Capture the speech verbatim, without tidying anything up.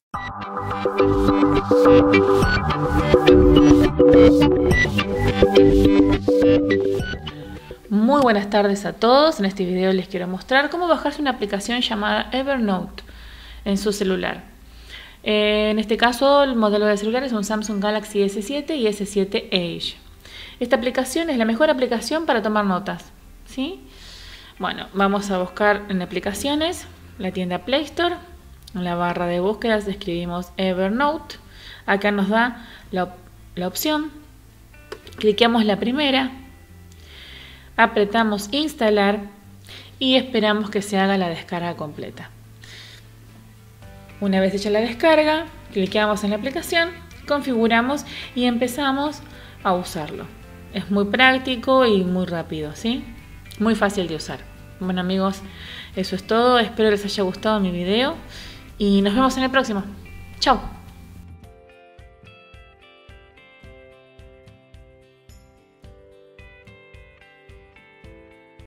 Muy buenas tardes a todos. En este video les quiero mostrar cómo bajarse una aplicación llamada Evernote en su celular. Eh, en este caso el modelo de celular es un Samsung Galaxy S siete y S siete Edge. Esta aplicación es la mejor aplicación para tomar notas, ¿sí? Bueno, vamos a buscar en aplicaciones la tienda Play Store. En la barra de búsquedas escribimos Evernote. Acá nos da la, op la opción. Cliqueamos la primera. Apretamos instalar y esperamos que se haga la descarga completa. Una vez hecha la descarga, cliqueamos en la aplicación, configuramos y empezamos a usarlo. Es muy práctico y muy rápido, ¿sí? Muy fácil de usar. Bueno amigos, eso es todo. Espero les haya gustado mi video y nos vemos en el próximo. Chao.